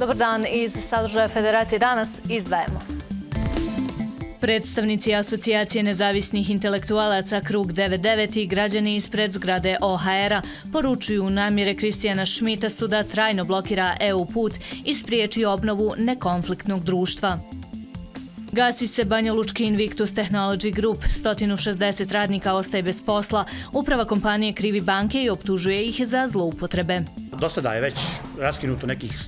Dobar dan, iz sadržaja Federacije danas izdvajamo. Predstavnici Asocijacije nezavisnih intelektualaca Krug 99 i građani ispred zgrade OHR-a poručuju namjere Kristijana Šmita su da trajno blokira EU put i spriječi obnovu nekonfliktnog društva. Gasi se Banjalučki Invictus Technology Group, 160 radnika ostaje bez posla, uprava kompanije krivi banke i optužuje ih za zloupotrebe. Do sada je već raskinuto nekih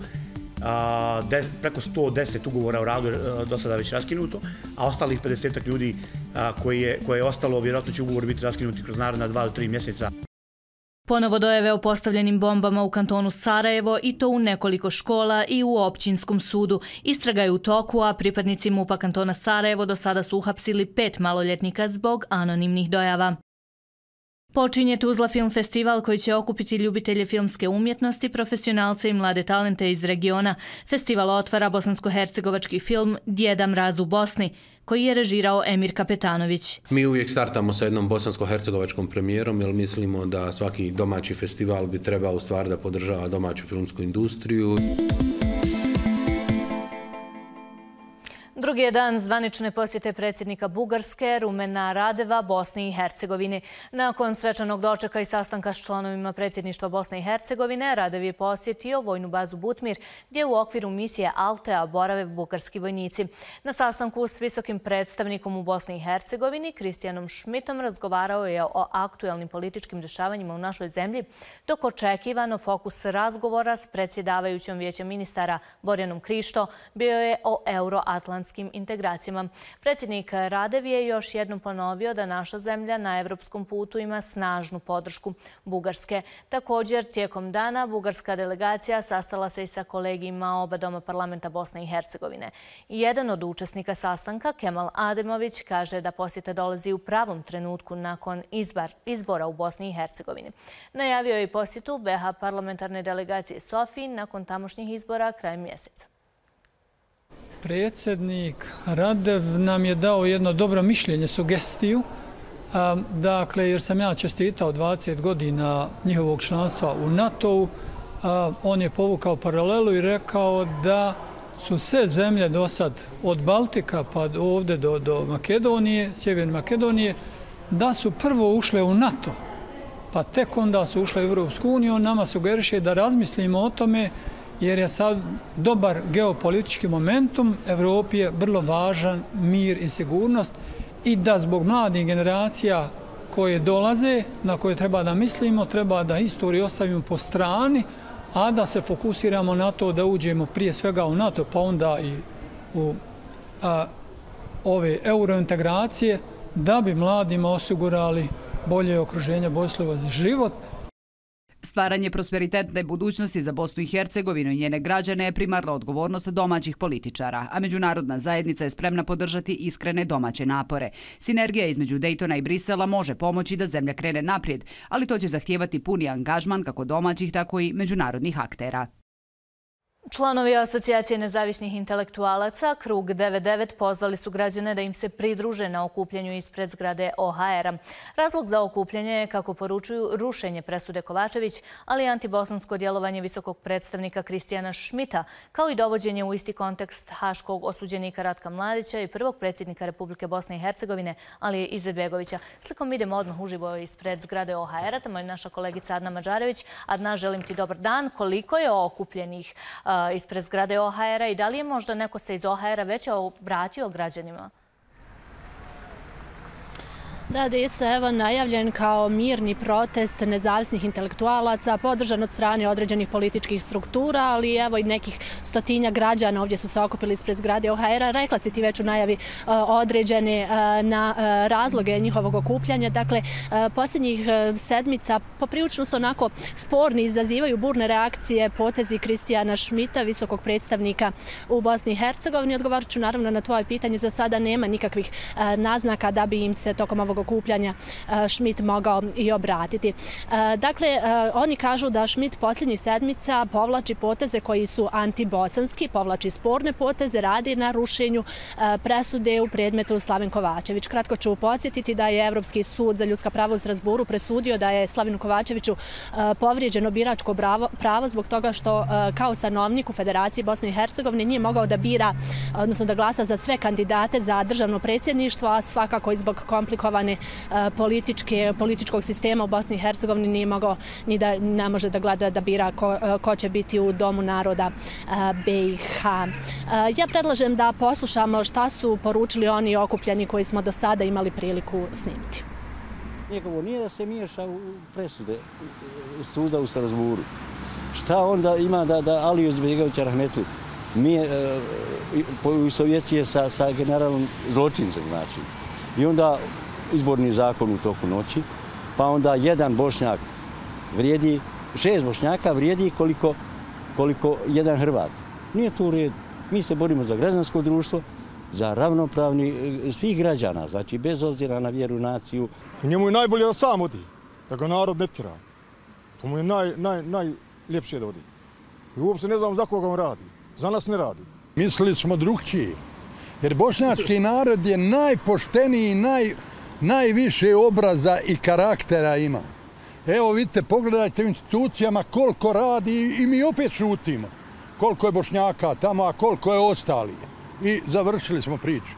preko 110 ugovora o radu do sada već raskinuto, a ostalih 50 ljudi koje je ostalo, vjerojatno će ugovor biti raskinuti kroz naredna 2 do 3 mjeseca. Ponovo dojave o postavljenim bombama u kantonu Sarajevo i to u nekoliko škola i u općinskom sudu. Istraga je u toku, a pripadnici MUP-a kantona Sarajevo do sada su uhapsili 5 maloljetnika zbog anonimnih dojava. Počinje Tuzla film festival koji će okupiti ljubitelje filmske umjetnosti, profesionalce i mlade talente iz regiona. Festival otvara bosansko-hercegovački film Djeda mraz u Bosni, koji je režirao Emir Kapetanović. Mi uvijek startamo sa jednom bosansko-hercegovačkom premijerom jer mislimo da svaki domaći festival bi trebao u stvari da podržava domaću filmsku industriju. Drugi je dan zvanične posjete predsjednika Bugarske, Rumena Radeva, Bosni i Hercegovini. Nakon svečanog dočeka i sastanka s članovima predsjedništva Bosne i Hercegovine, Radev je posjetio vojnu bazu Butmir, gdje u okviru misije Altea borave bugarski vojnici. Na sastanku s visokim predstavnikom u Bosni i Hercegovini, Kristijanom Šmitom, razgovarao je o aktuelnim političkim dešavanjima u našoj zemlji, dok očekivano fokus razgovora s predsjedavajućom Vijećem ministara Borjanom Krišto bio je o euroatlantskim integracijama. Predsjednik Radev je još jednom ponovio da naša zemlja na evropskom putu ima snažnu podršku Bugarske. Također, tijekom dana bugarska delegacija sastala se i sa kolegijima oba doma parlamenta Bosne i Hercegovine. Jedan od učesnika sastanka, Kemal Ademović, kaže da posjeta dolazi u pravom trenutku nakon izbora u Bosni i Hercegovini. Najavio je i posjetu BiH parlamentarne delegacije Sofiji nakon tamošnjih izbora krajem mjeseca. Predsjednik Radev nam je dao jedno dobro mišljenje, sugestiju, dakle, jer sam ja čestitao 20 godina njihovog članstva u NATO-u, on je povukao paralelu i rekao da su sve zemlje do sad, od Baltika pa ovdje do Makedonije, Sjeverne Makedonije, da su prvo ušle u NATO, pa tek onda su ušle u Europsku uniju. On nama sugeriše da razmislimo o tome, jer je sad dobar geopolitički momentum, Evropi je vrlo važan mir i sigurnost i da zbog mladih generacija koje dolaze, na koje treba da mislimo, treba da istoriju ostavimo po strani, a da se fokusiramo na to da uđemo prije svega u NATO, pa onda i u ove eurointegracije, da bi mladima osigurali bolje okruženje, bolji za život. Stvaranje prosperitetne budućnosti za Bosnu i Hercegovinu i njene građane je primarna odgovornost domaćih političara, a međunarodna zajednica je spremna podržati iskrene domaće napore. Sinergija između Dejtona i Brisela može pomoći da zemlja krene naprijed, ali to će zahtijevati puni angažman kako domaćih, tako i međunarodnih aktera. Članovi Asocijacije nezavisnih intelektualaca Krug 99 pozvali su građane da im se pridruže na okupljanju ispred zgrade OHR-a. Razlog za okupljanje je, kako poručuju, rušenje presude Kovačević, ali i antibosansko djelovanje visokog predstavnika Kristijana Šmita, kao i dovođenje u isti kontekst haškog osuđenika Ratka Mladića i prvog predsjednika Republike Bosne i Hercegovine, Alije Izetbegovića. Slikom idemo odmah uživo ispred zgrade OHR-a. Tamo je naša kolegica Adna Mađarević. Adna, želim ti dobar dan. Koliko je okupljenih ispred zgrade OHR-a i da li je možda neko se iz OHR-a već obratio građanima? Da, Disa, evo najavljen kao mirni protest nezavisnih intelektualaca, podržan od strane određenih političkih struktura, ali evo i nekih stotinja građana ovdje su se okupili ispred zgrade OHR-a. Rekla si ti već u najavi određene na razloge njihovog okupljanja. Dakle, posljednjih sedmica poprilično su onako sporni, izazivaju burne reakcije potezi Kristijana Šmita, visokog predstavnika u Bosni i Hercegovini. Odgovorit ću naravno na tvoje pitanje. Za sada nema nikakvih naznaka da bi im se tokom ovog okupljanja Schmidt mogao i obratiti. Dakle, oni kažu da Schmidt posljednjih sedmica povlači poteze koji su antibosanski, povlači sporne poteze, radi na rušenju presude u predmetu Slaven Kovačević. Kratko ću podsjetiti da je Evropski sud za ljudska prava u Strasburu presudio da je Slavenu Kovačeviću povrijeđeno biračko pravo zbog toga što kao stanovnik u Federaciji Bosne i Hercegovine nije mogao da bira, odnosno da glasa za sve kandidate za državno predsjedništvo, a svakako i zbog komplikovane političkog sistema u Bosni i Hercegovini nije mogao ni da ne može da gleda da bira ko će biti u Domu naroda BiH. Ja predlažem da poslušamo šta su poručili oni okupljeni koji smo do sada imali priliku snimiti. Njegovo nije da se miješa u presude suda u Strasburu. Šta onda ima da Aliju Izetbegovića Rahmetli poistovjećuje sa generalom zločincem, znači. I onda izborni zakon u toku noći, pa onda jedan Bošnjak vrijedi, 6 Bošnjaka vrijedi koliko jedan Hrvat. Nije to u redu. Mi se borimo za građansko društvo, za ravnopravni svih građana, znači bez obzira na vjeru, naciju. Njemu je najbolje da sam odi, da ga narod ne tjera. To mu je najljepše da odi. I uopšte ne znam za koga on radi. Za nas ne radi. Mislili smo drugčije, jer bošnjački narod je najpošteniji, najviše obraza i karaktera ima. Evo vidite, pogledajte u institucijama koliko radi i mi opet šutimo. Koliko je Bošnjaka tamo, a koliko je ostali. I završili smo priču.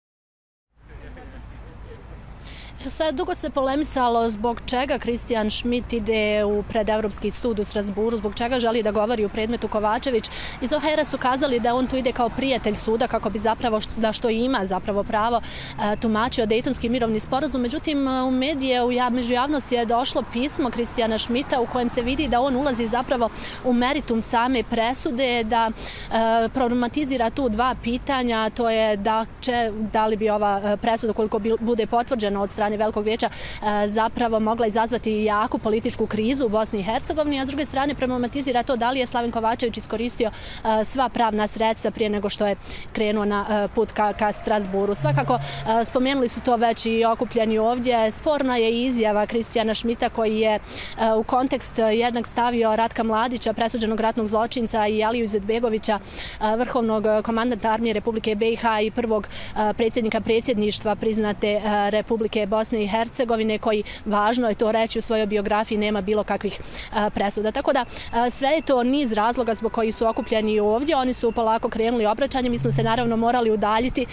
Sad dugo se polemisalo zbog čega Kristijan Schmidt ide pred Evropski sud u Strasburu, zbog čega želi da govori u predmetu Kovačević. Iz OHR-a su kazali da on tu ide kao prijatelj suda kako bi zapravo, da što ima zapravo pravo, tumačio Dejtonski mirovni sporazum. Međutim, u medije, među javnosti je došlo pismo Kristijana Schmidta u kojem se vidi da on ulazi zapravo u meritum same presude, da problematizira tu dva pitanja, to je da li bi ova presuda, koliko bude potvrđena od strane Velikog vijeća, zapravo mogla izazvati jaku političku krizu u Bosni i Hercegovini, a s druge strane problematizira to da li je Slaven Kovačević iskoristio sva pravna sredstva prije nego što je krenuo na put ka Strasburu. Svakako, spomenuli su to već i okupljeni ovdje. Sporna je izjava Kristijana Schmidta koji je u kontekst jednak stavio Ratka Mladića, presuđenog ratnog zločinca, i Aliju Izetbegovića, vrhovnog komandanta armije Republike BiH i prvog predsjednika predsjedništva priznate Republike Bosne i Hercegovine, koji, važno je to reći, u svojoj biografiji nema bilo kakvih presuda. Tako da sve je to niz razloga zbog koji su okupljeni ovdje. Oni su polako krenuli obraćanje. Mi smo se naravno morali udaljiti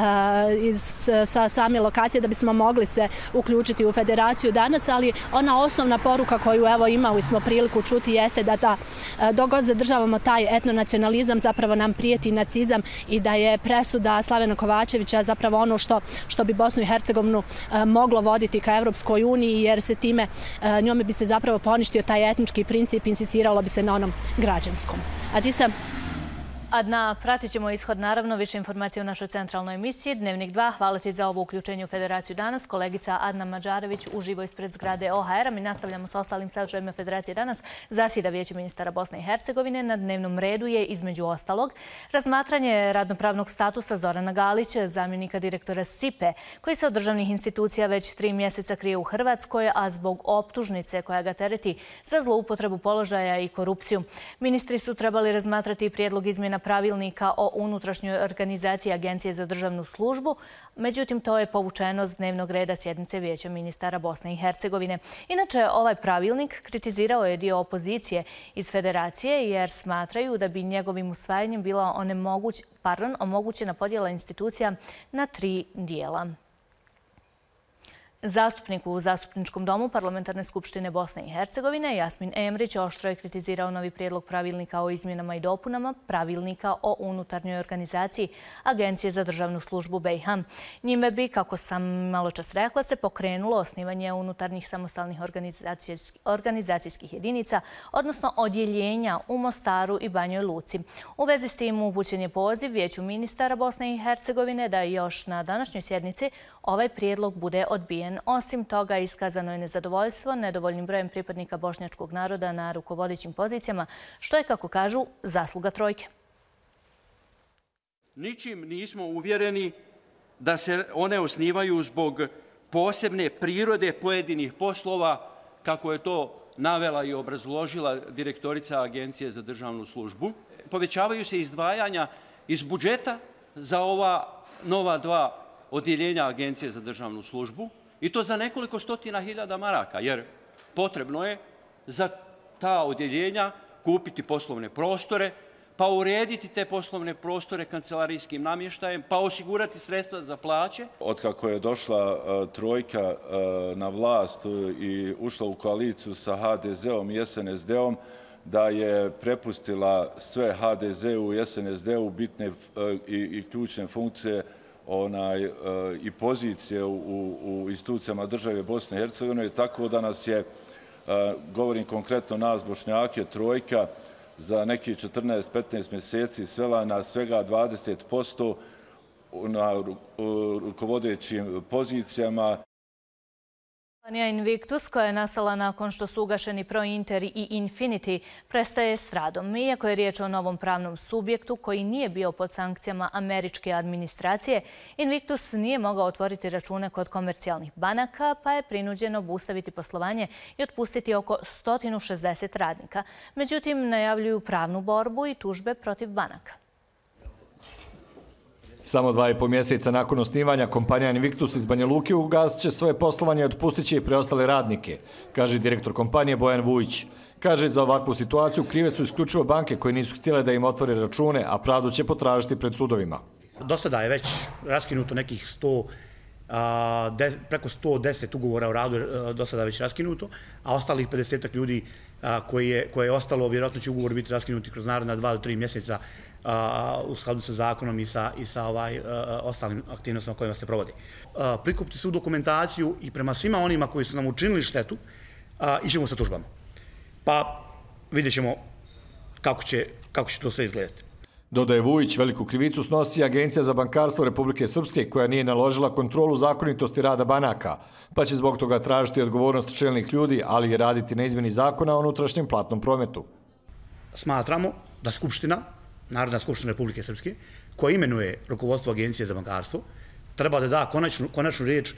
sa same lokacije da bismo mogli se uključiti u federaciju danas, ali ona osnovna poruka koju evo imali smo priliku čuti jeste da dok god zadržavamo taj etnonacionalizam zapravo nam prijeti nacizam i da je presuda Slavena Kovačevića zapravo ono što bi Bosnu i Hercegovinu moglo voditi ka Evropskoj uniji, jer se time njome bi se zapravo poništio taj etnički princip, insistiralo bi se na onom građanskom. Adisa? Adna, pratit ćemo ishod, naravno, više informacije u našoj centralnoj emisiji. Dnevnik 2, hvala ti za ovo uključenje u Federaciju danas. Kolegica Adna Mađarević uživo ispred zgrade OHR-a. Mi nastavljamo sa ostalim sadržajima Federacije danas. Zasjeda Vijeće ministara Bosne i Hercegovine. Na dnevnom redu je, između ostalog, razmatranje radnopravnog statusa Zorana Galića, zamjenika direktora SIPE, koji se od državnih institucija već 3 mjeseca krije u Hrvatskoj, a zbog optužnice koja ga tereti za zloupotrebu položaja i korupciju. Ministri su trebali razmatrati prijedlog izmjena pravilnika o unutrašnjoj organizaciji Agencije za državnu službu. Međutim, to je povučeno s dnevnog reda sjednice Vijeća ministara Bosne i Hercegovine. Inače, ovaj pravilnik kritizirao je dio opozicije iz Federacije jer smatraju da bi njegovim usvajanjem bila omogućena podjela institucija na 3 dijela. Zastupnik u Zastupničkom domu Parlamentarne skupštine Bosne i Hercegovine Jasmin Emrić oštro je kritizirao novi prijedlog pravilnika o izmjenama i dopunama pravilnika o unutarnjoj organizaciji Agencije za državnu službu BiH. Njime bi, kako sam malo čas rekla, se pokrenulo osnivanje unutarnjih samostalnih organizacijskih jedinica, odnosno odjeljenja u Mostaru i Banjoj Luci. U vezi s tim upućen je poziv Vijeću ministara Bosne i Hercegovine da još na današnjoj sjednici ovaj prijedlog bude odbijen. Osim toga, iskazano je nezadovoljstvo nedovoljnim brojem pripadnika bošnjačkog naroda na rukovodećim pozicijama, što je, kako kažu, zasluga trojke. Ničim nismo uvjereni da se one osnivaju zbog posebne prirode pojedinih poslova, kako je to navela i obrazložila direktorica Agencije za državnu službu. Povećavaju se izdvajanja iz budžeta za ova nova 2 odjeljenja Agencije za državnu službu i to za nekoliko stotina hiljada maraka, jer potrebno je za ta odjeljenja kupiti poslovne prostore, pa urediti te poslovne prostore kancelarijskim namještajem, pa osigurati sredstva za plaće. Otkako je došla trojka na vlast i ušla u koaliciju sa HDZ-om i SNSD-om, da je prepustila sve HDZ-u i SNSD-u bitne i ključne funkcije i pozicije u institucijama države Bosne i Hercegovine, tako da nas je, govorim konkretno nas Bošnjake, trojka za nekih 14-15 mjeseci svela na svega 20% na rukovodećim pozicijama. Kompanija Invictus, koja je nastala nakon što su ugašeni Prointer i Infinity, prestaje s radom. Iako je riječ o novom pravnom subjektu koji nije bio pod sankcijama američke administracije, Invictus nije mogao otvoriti račune kod komercijalnih banaka, pa je prinuđen obustaviti poslovanje i otpustiti oko 160 radnika. Međutim, najavljuju pravnu borbu i tužbe protiv banaka. Samo 2,5 mjeseca nakon osnivanja, kompanija Invictus iz Banja Luke ugasit će svoje poslovanje i otpustit će i preostale radnike, kaže direktor kompanije Bojan Vujić. Kaže, za ovakvu situaciju krive su isključivo banke koje nisu htjele da im otvore račune, a pravdu će potražiti pred sudovima. Do sada je već raskinuto nekih preko 110 ugovora o radu do sada već raskinuto, a ostalih 50 ljudi koje je ostalo, vjerojatno će ugovor biti raskinuti kroz naredna 2 do 3 mjeseca u skladu sa zakonom i sa ostalim aktivnostima kojima se provodi. Prikupiti svu dokumentaciju i prema svima onima koji su nam učinili štetu, ićemo sa tužbama. Pa vidjet ćemo kako će to sve izgledati. Dodaje Vujić, veliku krivicu snosi Agencija za bankarstvo Republike Srpske, koja nije naložila kontrolu zakonitosti rada banaka, pa će zbog toga tražiti odgovornost čelnih ljudi, ali i raditi na izmjeni zakona o unutrašnjem platnom prometu. Smatramo da Skupština, Narodna skupština Republike Srpske, koja imenuje rukovodstvo Agencije za bankarstvo, treba da da konačnu riječ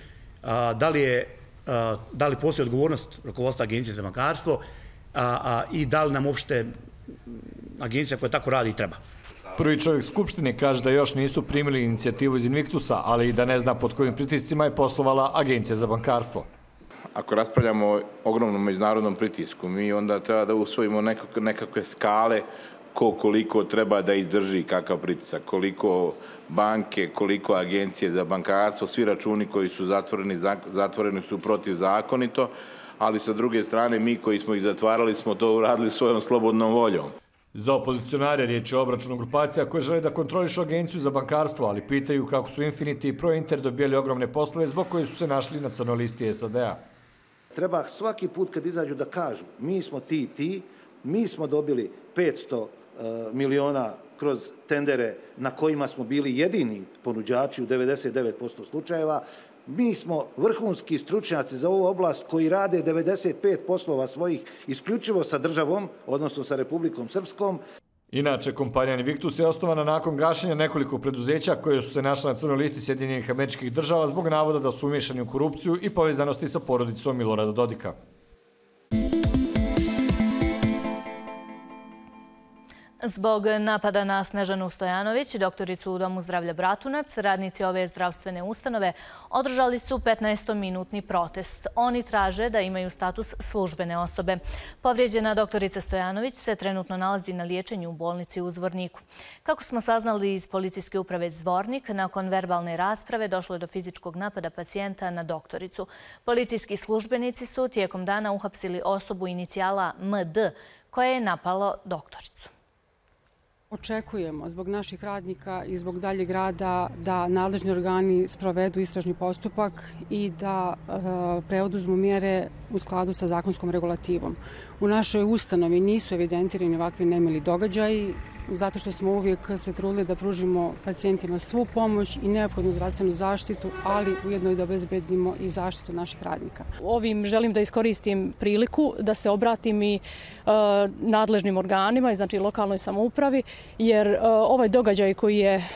da li postoji odgovornost rukovodstva Agencije za bankarstvo i da li nam uopšte agencija koja tako radi treba. Prvi čovjek Skupštine kaže da još nisu primili inicijativu iz Invictusa, ali i da ne zna pod kojim pritiscima je poslovala Agencija za bankarstvo. Ako raspravljamo o ogromnom međunarodnom pritisku, mi onda treba da usvojimo nekakve skale koliko treba da izdrži kakav pritisak, koliko banke, koliko agencije za bankarstvo, svi računi koji su zatvoreni su protivzakonito, ali sa druge strane mi koji smo ih zatvarali smo to uradili svojom slobodnom voljom. Za opozicionare riječ je o obračunu grupacija koje žele da kontrolišu Agenciju za bankarstvo, ali pitaju kako su Infinity i Prointer dobijali ogromne poslove zbog koje su se našli na crnoj listi SAD-a. Treba svaki put kad izađu da kažu mi smo ti, mi smo dobili 500 miliona kroz tendere na kojima smo bili jedini ponuđači u 99% slučajeva. Mi smo vrhunski stručnjaci za ovu oblast koji rade 95 poslova svojih isključivo sa državom, odnosno sa Republikom Srpskom. Inače, kompanija Invictus je osnovana nakon gašenja nekoliko preduzeća koje su se našla na crnoj listi Sjedinjenih Američkih Država zbog navoda da su umiješani u korupciju i povezanosti sa porodicom Milorada Dodika. Zbog napada na Snežanu Stojanović, doktoricu u Domu zdravlja Bratunac, radnici ove zdravstvene ustanove održali su 15-minutni protest. Oni traže da imaju status službene osobe. Povrijeđena doktorica Stojanović se trenutno nalazi na liječenju u bolnici u Zvorniku. Kako smo saznali iz policijske uprave Zvornik, nakon verbalne rasprave došlo je do fizičkog napada pacijenta na doktoricu. Policijski službenici su tijekom dana uhapsili osobu inicijala MD koja je napalo doktoricu. Očekujemo zbog naših radnika i zbog daljeg rada da nadležni organi sprovedu istražni postupak i da preuzmu mjere u skladu sa zakonskom regulativom. U našoj ustanovi nisu evidentirani ovakvi nemili događaji, zato što smo uvijek se trudili da pružimo pacijentima svu pomoć i neophodnu zdravstvenu zaštitu, ali ujedno i da obezbedimo i zaštitu naših radnika. Ovim želim da iskoristim priliku da se obratim i nadležnim organima, znači lokalnoj samoupravi, jer ovaj događaj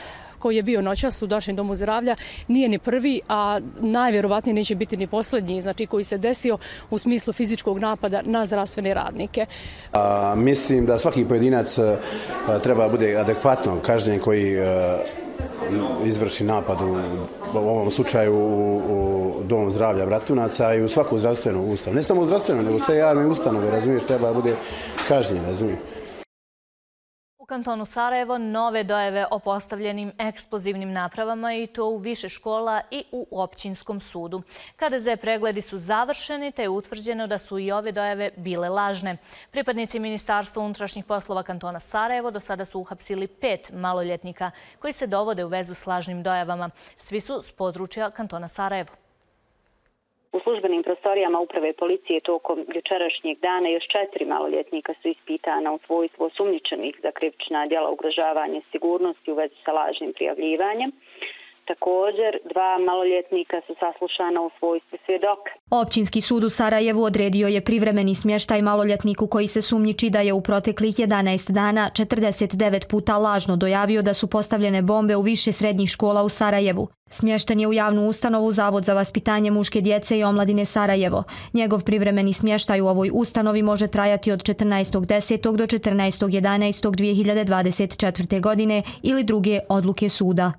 koji je bio noćas u našem domu zdravlja nije ni prvi, a najvjerovatnije neće biti ni posljednji, znači koji se desio u smislu fizičkog napada na zdravstvene radnike. Mislim da svaki pojedinac treba bude adekvatno kažnjen koji izvrši napad u ovom slučaju u Dom zdravlja Bratunaca i u svaku zdravstvenu ustanovu. Ne samo u zdravstvenu, nego sve javne ustanove, razumiješ, treba bude kažnjen, razumiješ. U kantonu Sarajevo nove dojave o postavljenim eksplozivnim napravama i to u više škola i u općinskom sudu. KDZ pregledi su završeni te je utvrđeno da su i ove dojave bile lažne. Pripadnici Ministarstva unutrašnjih poslova kantona Sarajevo do sada su uhapsili 5 maloljetnika koji se dovode u vezu s lažnim dojavama. Svi su s područja kantona Sarajevo. U službenim prostorijama uprave policije tokom jučerašnjeg dana još 4 maloljetnika su ispitana u svojstvu osumnjičenih za krivična djela ugrožavanja sigurnosti u vezi sa lažnim prijavljivanjem. Također, 2 maloljetnika su saslušana u svojstvu svjedoka. Općinski sud u Sarajevu odredio je privremeni smještaj maloljetniku koji se sumnjiči da je u proteklih 11 dana 49 puta lažno dojavio da su postavljene bombe u više srednjih škola u Sarajevu. Smješten je u javnu ustanovu Zavod za vaspitanje muške djece i omladine Sarajevo. Njegov privremeni smještaj u ovoj ustanovi može trajati od 14.10. do 14.11.2024. godine ili druge odluke suda.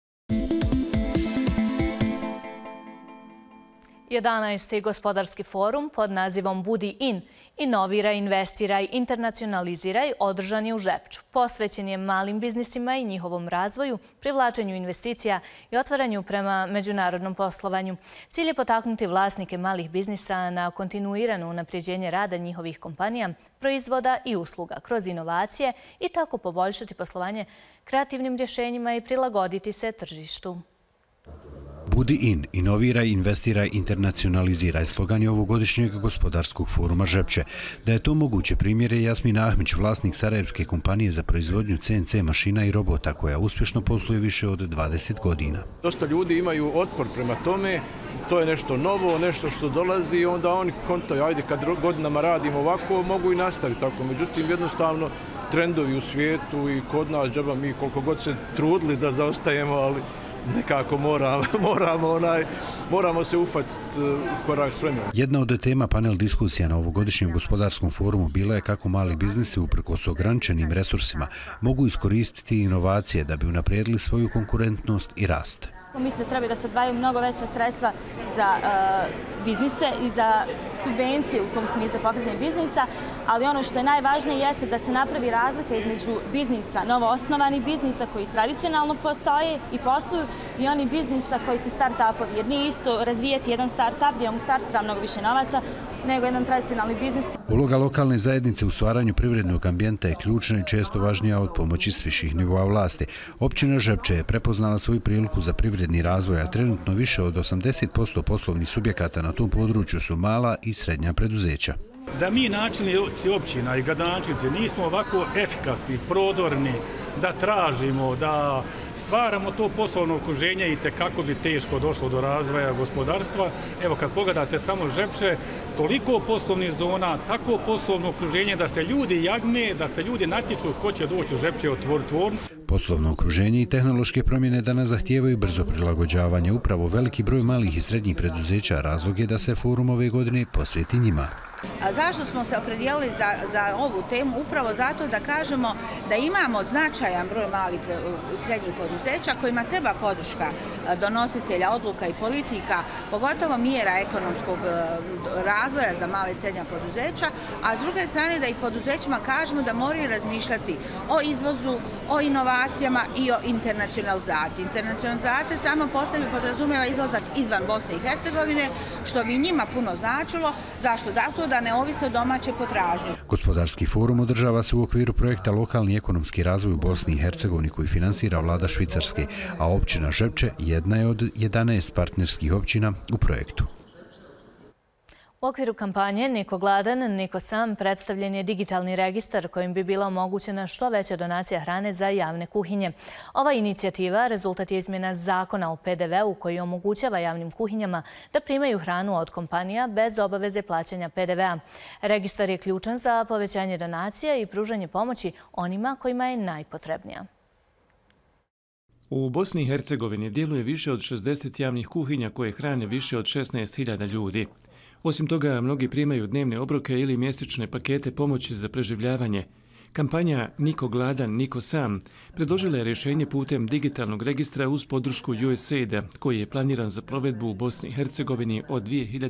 11. gospodarski forum pod nazivom Budi in, inoviraj, investiraj, internacionaliziraj održan je u Žepču. Posvećen je malim biznisima i njihovom razvoju, privlačenju investicija i otvaranju prema međunarodnom poslovanju. Cilj je potaknuti vlasnike malih biznisa na kontinuirano unapređenje rada njihovih kompanija, proizvoda i usluga kroz inovacije i tako poboljšati poslovanje kreativnim rješenjima i prilagoditi se tržištu. Budi in, inoviraj, investiraj, internacionaliziraj, slogan je ovogodišnjeg gospodarskog foruma Žepče. Da je to moguće primjer je Jasmina Ahmić, vlasnik sarajevske kompanije za proizvodnju CNC mašina i robota koja uspješno posluje više od 20 godina. Dosta ljudi imaju otpor prema tome, to je nešto novo, nešto što dolazi i onda oni kontaju, ajde kad godinama radimo ovako, mogu i nastaviti tako. Međutim, jednostavno trendovi u svijetu i kod nas, džaba mi koliko god se trudili da zaostajemo, ali nekako moramo se ufatiti u korak s vremenom. Jedna od tema panel diskusija na ovogodišnjem gospodarskom forumu bila je kako mali biznisi uprkos ograničenim resursima mogu iskoristiti inovacije da bi unaprijedili svoju konkurentnost i rast. Mislim da treba da se odvajaju mnogo veća sredstva za biznise i za subvencije u tom smislu za pokretanje biznisa, ali ono što je najvažnije jeste da se napravi razlika između biznisa, novoosnovanih biznisa koji tradicionalno postoje i posluju i oni biznisa koji su start-upovi. Jer nije isto razvijeti jedan start-up gdje vam u startu treba mnogo više novaca nego jedan tradicionalni biznis. Uloga lokalne zajednice u stvaranju privrednog ambijenta je ključna i često važnija od pomoći s viših nivoa vlasti. Općina Žepče je prepoznala svoju priliku za privredni razvoj, a trenutno više od 80% poslovnih subjekata na tom području su mala i srednja preduzeća. Da mi načelnici općina i gradonačelnici nismo ovako efikasni, prodorni, da tražimo, da stvaramo to poslovno okruženje i tekako bi teško došlo do razvoja gospodarstva. Evo kad pogledate samo Žepče, toliko poslovnih zona, tako poslovno okruženje da se ljudi jagme, da se ljudi natječu ko će doći u Žepče otvoriti tvornicu. Poslovno okruženje i tehnološke promjene danas zahtijevaju brzo prilagođavanje. Upravo veliki broj malih i srednjih preduzeća razlog je da se forum ove godine posveti njima. A zašto smo se opredijelili za ovu temu? Upravo zato da kažemo da imamo značajan broj malih i srednjih poduzeća kojima treba podrška donositelja odluka i politika, pogotovo mjera ekonomskog razvoja za male i srednja poduzeća, a s druge strane da i poduzećima kažemo da moraju razmišljati o izvozu, o inovacijama i o internacionalizaciji. Internacionalizacija samo po sebi podrazumijeva izlazak izvan Bosne i Hercegovine, što bi njima puno značilo. Zašto? Zato da ne ovise od domaće potražnje. Gospodarski forum održava se u okviru projekta Lokalni ekonomski razvoj u Bosni i Hercegovini koji finansira vlada Švicarske, a općina Žepče jedna je od 11 partnerskih općina u projektu. U okviru kampanje Niko gladan, niko sam predstavljen je digitalni registar kojim bi bila omogućena što veća donacija hrane za javne kuhinje. Ova inicijativa rezultat je izmjena zakona o PDV-u koji omogućava javnim kuhinjama da primaju hranu od kompanija bez obaveze plaćanja PDV-a. Registar je ključan za povećanje donacija i pružanje pomoći onima kojima je najpotrebnija. U Bosni i Hercegovini djeluje više od 60 javnih kuhinja koje hrane više od 16.000 ljudi. Osim toga, mnogi primaju dnevne obroke ili mjesečne pakete pomoći za preživljavanje. Kampanja Niko gladan, niko sam predložila je rješenje putem digitalnog registra uz podršku USAID-a koji je planiran za provedbu u Bosni i Hercegovini od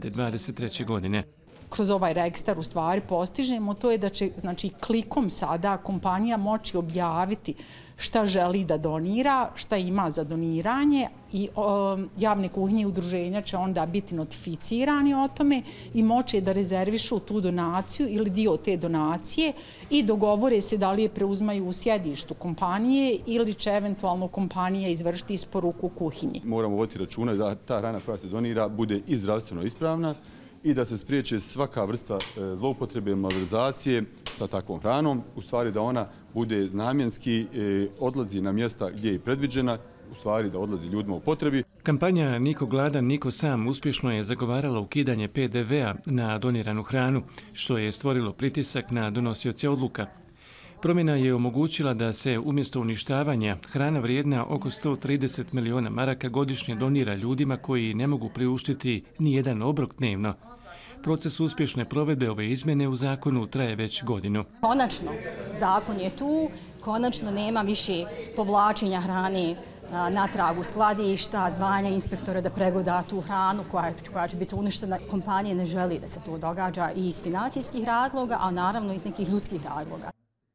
2023. godine. Kroz ovaj registar u stvari postižemo to je da će klikom sada kompanija moći objaviti šta želi da donira, šta ima za doniranje i javne kuhinje i udruženja će onda biti notificirani o tome i moći da rezervišu tu donaciju ili dio te donacije i dogovore se da li je preuzmaju u sjedištu kompanije ili će eventualno kompanija izvršiti isporuku kuhinji. Moramo voditi računa da ta hrana koja se donira bude i zdravstveno ispravna i da se spriječe svaka vrsta zloupotrebe, malverzacije sa takvom hranom, u stvari da ona bude namjenski, odlazi na mjesta gdje je predviđena, u stvari da odlazi ljudima u potrebi. Kampanja Niko gladan, niko sam uspješno je zagovarala ukidanje PDV-a na doniranu hranu, što je stvorilo pritisak na donosioce odluka. Promjena je omogućila da se umjesto uništavanja hrana vrijedna oko 130 miliona maraka godišnje donira ljudima koji ne mogu priuštiti ni jedan obrok dnevno. Proces uspješne provedbe ove izmjene u zakonu traje već godinu. Konačno, zakon je tu, konačno nema više povlačenja hrane natrag u skladišta, zvanja inspektora da pregleda tu hranu koja će biti uništena. Kompanije ne želi da se to događa i iz financijskih razloga, a naravno iz nekih ljudskih razloga.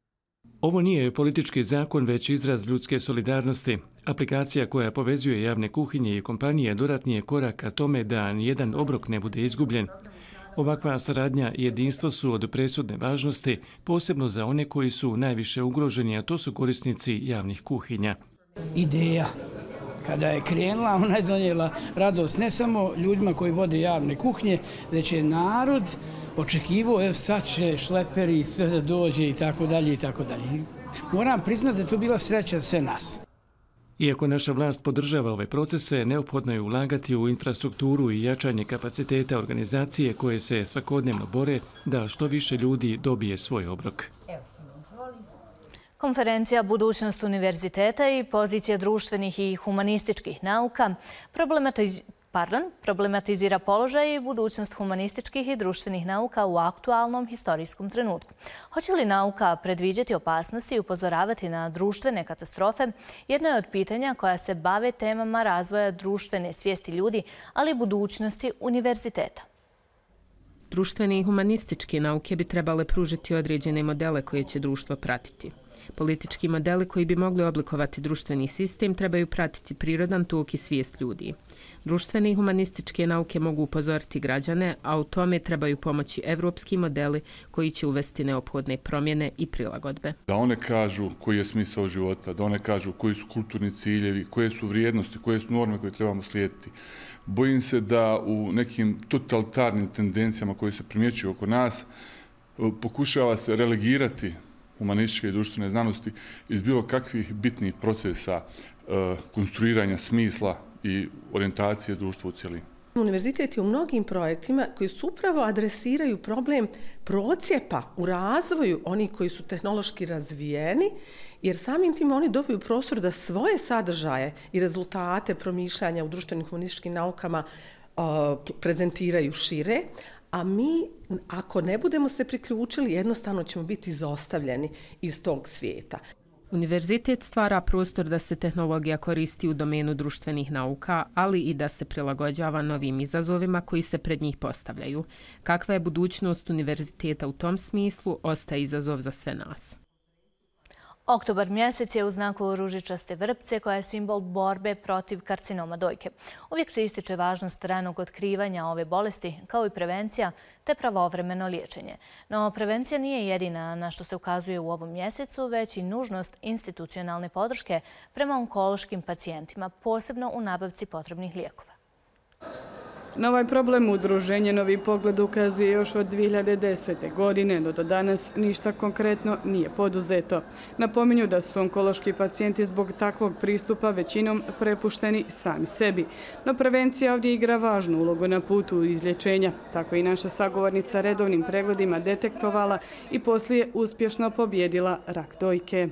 Ovo nije politički zakon, već izraz ljudske solidarnosti. Aplikacija koja povezuje javne kuhinje i kompanije dodatni je korak ka tome da nijedan obrok ne bude izgubljen. Ovakva saradnja i jedinstvo su od presudne važnosti, posebno za one koji su najviše ugroženi, a to su korisnici javnih kuhinja. Ideja. Kada je krenula, ona je donijela radost ne samo ljudima koji vode javne kuhinje, već je narod očekivao, sad će šleperi sve da dođe i tako dalje i tako dalje. Moram priznati da je to bila sreća sve nas. Iako naša vlast podržava ove procese, neophodno je ulagati u infrastrukturu i jačanje kapaciteta organizacije koje se svakodnevno bore da što više ljudi dobije svoj obrok. Konferencija Budućnost univerziteta i pozicija društvenih i humanističkih nauka problematizira položaj i budućnost humanističkih i društvenih nauka u aktualnom historijskom trenutku. Hoće li nauka predviđati opasnosti i upozoravati na društvene katastrofe? Jedno je od pitanja koja se bave temama razvoja društvene svijesti ljudi, ali i budućnosti univerziteta. Društvene i humanističke nauke bi trebale pružiti određene modele koje će društvo pratiti. Politički modeli koji bi mogli oblikovati društveni sistem trebaju pratiti prirodan tok i svijest ljudi. Društvene i humanističke nauke mogu upozoriti građane, a u tome trebaju pomoći evropski modeli koji će uvesti neophodne promjene i prilagodbe. Da one kažu koji je smisao života, da one kažu koji su kulturni ciljevi, koje su vrijednosti, koje su norme koje trebamo slijediti. Bojim se da u nekim totalitarnim tendencijama koje se primjećuju oko nas pokušava se relegirati humanističke i društvene znanosti iz bilo kakvih bitnih procesa konstruiranja smisla i orijentacije društva u cijelini. Univerzitet je u mnogim projektima koji su upravo adresiraju problem procjepa u razvoju onih koji su tehnološki razvijeni, jer samim tim oni dobiju prostor da svoje sadržaje i rezultate promišljanja u društvenim humanističkim naukama prezentiraju šire, a mi, ako ne budemo se priključili, jednostavno ćemo biti izostavljeni iz tog svijeta. Univerzitet stvara prostor da se tehnologija koristi u domenu društvenih nauka, ali i da se prilagođava novim izazovima koji se pred njih postavljaju. Kakva je budućnost univerziteta u tom smislu, ostaje izazov za sve nas. Oktobar mjesec je u znaku ružičaste vrpce koja je simbol borbe protiv karcinoma dojke. Uvijek se ističe važnost ranog otkrivanja ove bolesti, kao i prevencija te pravovremeno liječenje. No, prevencija nije jedina na što se ukazuje u ovom mjesecu, već i nužnost institucionalne podrške prema onkološkim pacijentima, posebno u nabavci potrebnih lijekova. Na ovaj problem udruženje Novi pogled ukazuje još od 2010. godine, no do danas ništa konkretno nije poduzeto. Napominju da su onkološki pacijenti zbog takvog pristupa većinom prepušteni sami sebi. No prevencija ovdje igra važnu ulogu na putu izlječenja. Tako i naša sagovornica redovnim pregledima detektovala i poslije uspješno pobjedila rak dojke.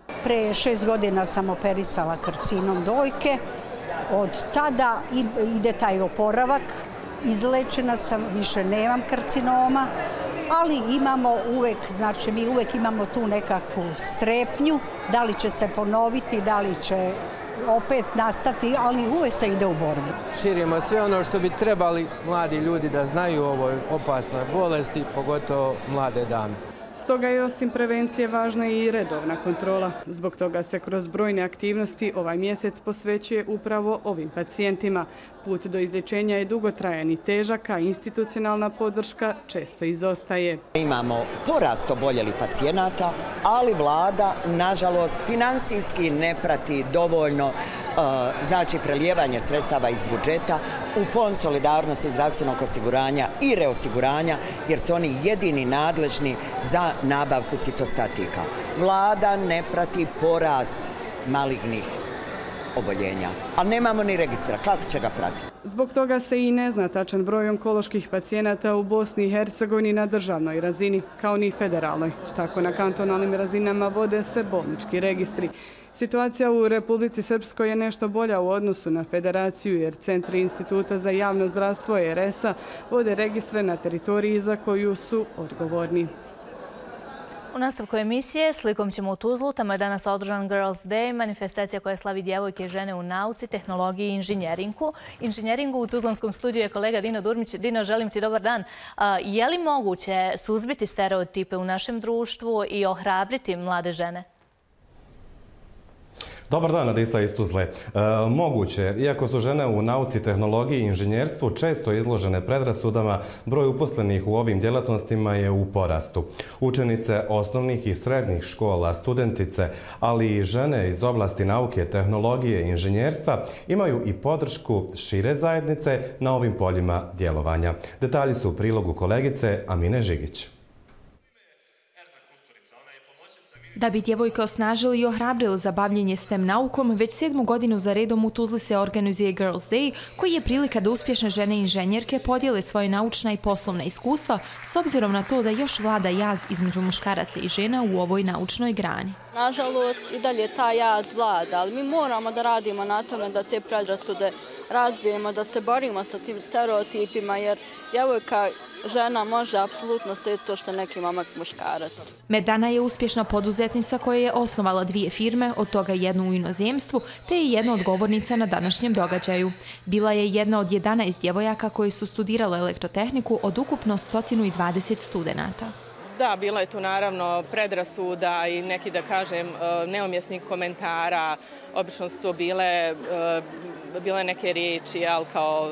Pre 6 godina sam operisala karcinom dojke. Od tada ide taj oporavak. Izlečena sam, više nemam karcinoma, ali imamo uvek, znači mi uvek imamo tu nekakvu strepnju, da li će se ponoviti, da li će opet nastati, ali uvek se ide u borbu. Širimo sve ono što bi trebali mladi ljudi da znaju o ovoj opasnoj bolesti, pogotovo mlade dame. Stoga je osim prevencije važna i redovna kontrola. Zbog toga se kroz brojne aktivnosti ovaj mjesec posvećuje upravo ovim pacijentima. Put do izlječenja je dugotrajan i težak, a institucionalna podrška često izostaje. Imamo porast oboljelih pacijenata, ali vlada, nažalost, finansijski ne prati dovoljno znači prelijevanje sredstava iz budžeta u Fond solidarnosti zdravstvenog osiguranja i reosiguranja, jer su oni jedini nadležni za nabavku citostatika. Vlada ne prati porast malignih oboljenja, ali nemamo ni registra. Kako će ga pratiti? Zbog toga se i ne zna tačan broj onkoloških pacijenata u Bosni i Hercegovini na državnoj razini, kao ni federalnoj. Tako na kantonalnim razinama vode se bolnički registri. Situacija u Republici Srpskoj je nešto bolja u odnosu na federaciju, jer centri Instituta za javno zdravstvo RS-a vode registre na teritoriji za koju su odgovorni. U nastavku emisije slikom ćemo u Tuzlu. Tamo je danas održan Girls Day, manifestacija koja slavi djevojke i žene u nauci, tehnologiji i inženjeringu. U Tuzlanskom studiju je kolega Dino Durmić. Dino, želim ti dobar dan. Je li moguće suzbiti stereotipe u našem društvu i ohrabriti mlade žene? Dobar dan, Adisa iz Tuzle. Moguće, iako su žene u nauci, tehnologiji i inženjerstvu često izložene predrasudama, broj uposlenih u ovim djelatnostima je u porastu. Učenice osnovnih i srednjih škola, studentice, ali i žene iz oblasti nauke, tehnologije i inženjerstva imaju i podršku šire zajednice na ovim poljima djelovanja. Detalji su u prilogu kolegice Amine Žigić. Da bi djevojke osnažili i ohrabrili za bavljenje STEM naukom, već 7. godinu za redom u Tuzli se organizuje Girls Day, koji je prilika da uspješne žene inženjerke podijele svoje naučna i poslovna iskustva, s obzirom na to da još vlada jaz između muškaraca i žena u ovoj naučnoj grani. Nažalost, i dalje ta jaz vlada, ali mi moramo da radimo na tome da te predrasude razbijemo, da se borimo sa tim stereotipima, jer djevojka, žena može apsolutno sve to što neki momak muškarac. Medana je uspješna poduzetnica koja je osnovala 2 firme, od toga jednu u inozemstvu, te je jedna od govornica na današnjem događaju. Bila je jedna od 11 djevojaka koji su studirale elektrotehniku od ukupno 120 studenata. Da, bilo je tu naravno predrasuda i neki, da kažem, neumjesnih komentara. Obično su to bile neke riječi, ali kao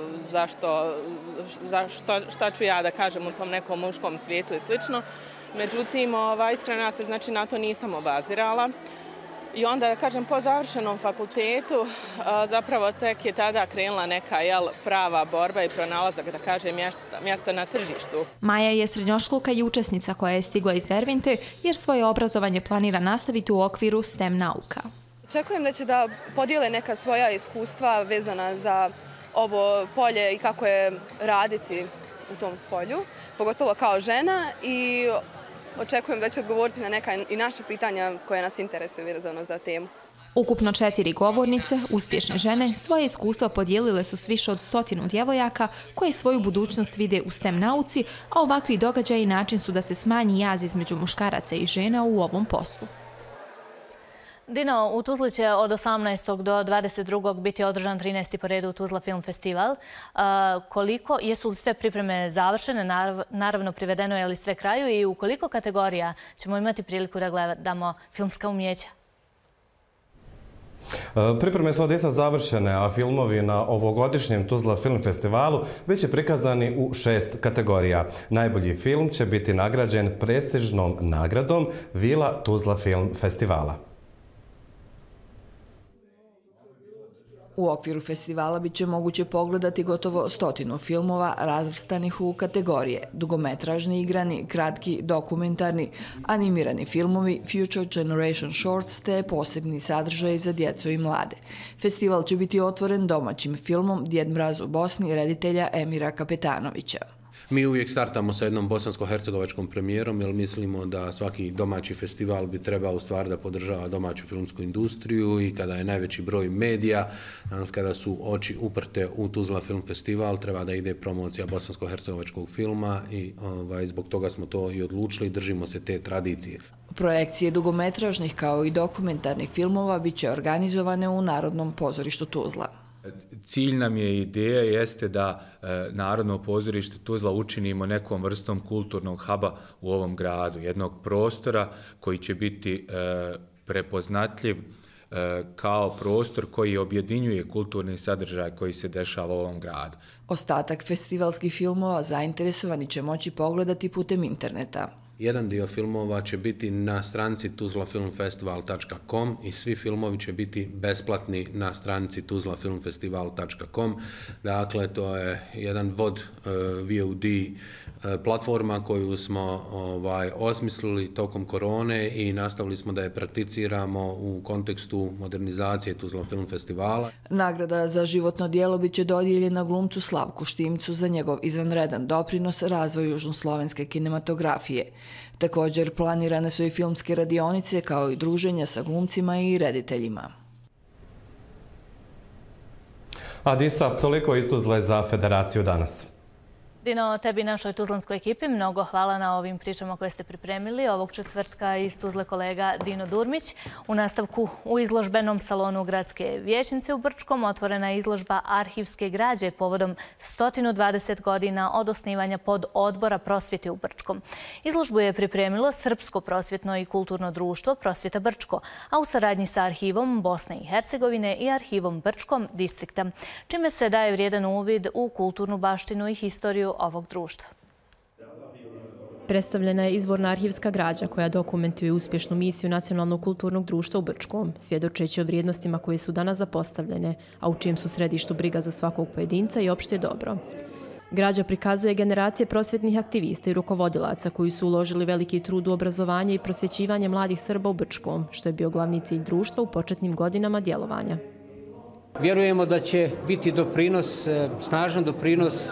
šta ću ja da kažem u tom nekom muškom svijetu i slično. Međutim, iskreno ja se znači na to nisam obazirala. I onda, da kažem, po završenom fakultetu zapravo tek je tada krenula neka prava borba i pronalazak, da kažem, mjesta na tržištu. Maja je srednjoškolka i učesnica koja je stigla iz Dervente jer svoje obrazovanje planira nastaviti u okviru STEM nauka. Očekujem da će da podijele neka svoja iskustva vezana za ovo polje i kako je raditi u tom polju, pogotovo kao žena, i očekujem da će odgovoriti na neka i naša pitanja koja nas interesuju vezano za temu. Ukupno 4 govornice, uspješne žene, svoje iskustva podijelile su s više od 100 djevojaka koje svoju budućnost vide u STEM nauci, a ovakvi događaji način su da se smanji jaz između muškaraca i žena u ovom poslu. Dino, u Tuzli će od 18. do 22. biti održan 13. po redu Tuzla Film Festival. Jesu li sve pripreme završene? Naravno, privedeno je li sve kraju i u koliko kategorija ćemo imati priliku da gledamo filmska umjeća? Pripreme su odista završene, a filmovi na ovogodišnjem Tuzla Film Festivalu bit će prikazani u 6 kategorija. Najbolji film će biti nagrađen prestižnom nagradom Vila Tuzla Film Festivala. U okviru festivala bit će moguće pogledati gotovo 100 filmova razvrstanih u kategorije: dugometražni, igrani, kratki, dokumentarni, animirani filmovi, Future Generation Shorts te posebni sadržaj za djecu i mlade. Festival će biti otvoren domaćim filmom Djed Mraz u Bosni reditelja Emira Kapetanovića. Mi uvijek startamo sa jednom bosansko-hercegovačkom premijerom, jer mislimo da svaki domaći festival bi trebao u stvari da podržava domaću filmsku industriju i kada je najveći broj medija, kada su oči uprte u Tuzla Film Festival, treba da ide promocija bosansko-hercegovačkog filma i zbog toga smo to i odlučili, držimo se te tradicije. Projekcije dugometražnih kao i dokumentarnih filmova biće organizovane u Narodnom pozorištu Tuzla. Cilj nam je, ideja jeste da Narodno pozorište Tuzla učinimo nekom vrstom kulturnog huba u ovom gradu, jednog prostora koji će biti prepoznatljiv kao prostor koji objedinjuje kulturni sadržaj koji se dešava u ovom gradu. Ostatak festivalskih filmova zainteresovani će moći pogledati putem interneta. Jedan dio filmova će biti na stranici tuzlafilmfestival.com i svi filmovi će biti besplatni na stranici tuzlafilmfestival.com. Dakle, to je jedan VOD VOD platforma koju smo osmislili tokom korone i nastavili smo da je prakticiramo u kontekstu modernizacije Tuzla Film Festivala. Nagrada za životno djelo biće dodijeljena glumcu Slavku Štimcu za njegov izvanredan doprinos razvoju južnoslovenske kinematografije. Također planirane su i filmske radionice kao i druženja sa glumcima i rediteljima. Adisa, toliko iz Tuzle za Federaciju danas. Dino, tebi i našoj tuzlanskoj ekipi mnogo hvala na ovim pričama koje ste pripremili. Ovog četvrtka iz Tuzle kolega Dino Durmić. U nastavku u izložbenom salonu Gradske vijećnice u Brčkom otvorena je izložba arhivske građe povodom 120 godina od osnivanja pododbora prosvjete u Brčkom. Izložbu je pripremilo Srpsko prosvjetno i kulturno društvo Prosvjeta Brčko, a u saradnji sa Arhivom Bosne i Hercegovine i Arhivom Brčkom distrikta, čime se daje vrijedan uvid u kulturnu baštinu i historiju ovog društva. Predstavljena je izvorna arhivska građa koja dokumentuje uspješnu misiju Nacionalnog kulturnog društva u Brčkom, svjedočeći o vrijednostima koje su danas zapostavljene, a u čijem su središtu briga za svakog pojedinca i opšte dobro. Građa prikazuje generacije prosvjetnih aktivista i rukovodilaca koji su uložili veliki trud u obrazovanje i prosvjećivanje mladih Srba u Brčkom, što je bio glavni cilj društva u početnim godinama djelovanja. Vjerujemo da će biti doprinos, snažan doprinos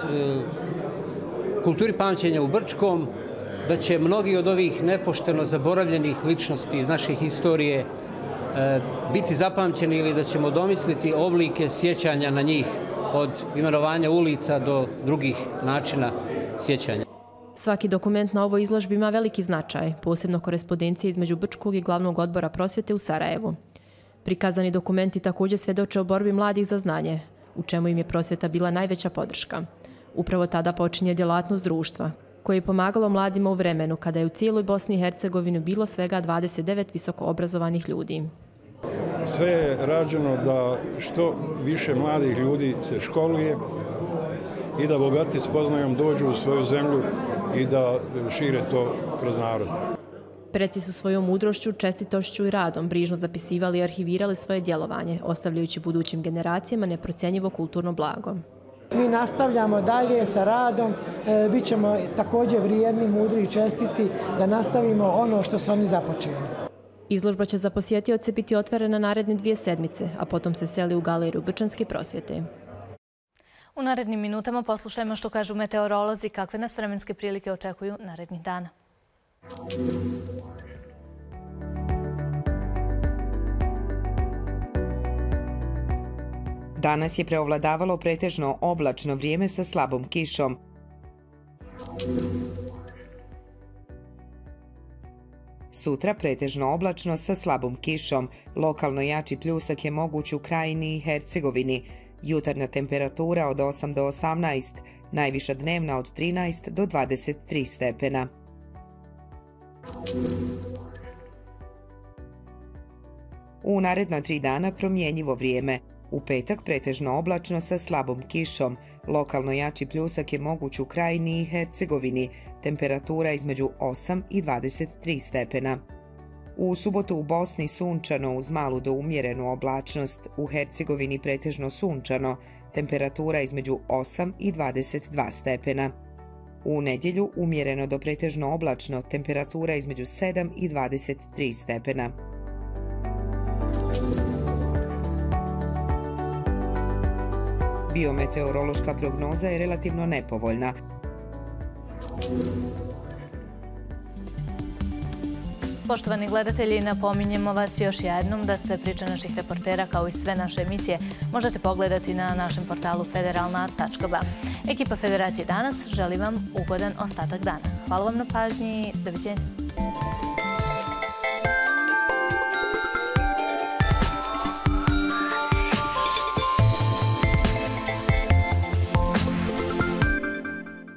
kulturi pamćenja u Brčkom, da će mnogi od ovih nepošteno zaboravljenih ličnosti iz naše historije biti zapamćeni ili da ćemo domisliti oblike sjećanja na njih od imenovanja ulica do drugih načina sjećanja. Svaki dokument na ovoj izložbi ima veliki značaj, posebno korespondencije između Brčkog i Glavnog odbora prosvjete u Sarajevu. Prikazani dokumenti također svjedoče o borbi mladih za znanje, u čemu im je prosvjeta bila najveća podrška. Upravo tada počinje djelatnost društva, koje je pomagalo mladima u vremenu kada je u cijeloj Bosni i Hercegovini bilo svega 29 visoko obrazovanih ljudi. Sve je rađeno da što više mladih ljudi se školuje i da bogati spoznajom dođu u svoju zemlju i da šire to kroz narod. Preci su svojom mudrošću, čestitošću i radom brižno zapisivali i arhivirali svoje djelovanje, ostavljajući budućim generacijama neprocjenjivo kulturno blago. Mi nastavljamo dalje sa radom, bit ćemo također vrijedni, mudri i čestiti da nastavimo ono što su oni započeli. Izložba će za posjetioce biti otvorena naredne 2 sedmice, a potom se seli u galeriju Brčanske prosvjete. U narednim minutama poslušajmo što kažu meteorolozi, kakve nas vremenske prilike očekuju narednih dana. Danas je preovladavalo pretežno oblačno vrijeme sa slabom kišom. Sutra pretežno oblačno sa slabom kišom. Lokalno jači pljusak je moguć u Krajini i Hercegovini. Jutarnja temperatura od 8 do 18, najviša dnevna od 13 do 23 stepena. U naredna 3 dana promjenjivo vrijeme. U petak pretežno oblačno sa slabom kišom. Lokalno jači pljusak je moguć u Krajini i Hercegovini. Temperatura između 8 i 23 stepena. U subotu u Bosni sunčano uz malu do umjerenu oblačnost. U Hercegovini pretežno sunčano. Temperatura između 8 i 22 stepena. U nedjelju umjereno do pretežno oblačno. Temperatura između 7 i 23 stepena. Biometeorološka prognoza je relativno nepovoljna. Poštovani gledatelji, napominjemo vas još jednom da sve priče naših reportera kao i sve naše emisije možete pogledati na našem portalu federalna.ba. Ekipa Federacije danas želi vam ugodan ostatak dana. Hvala vam na pažnji i doviđenja.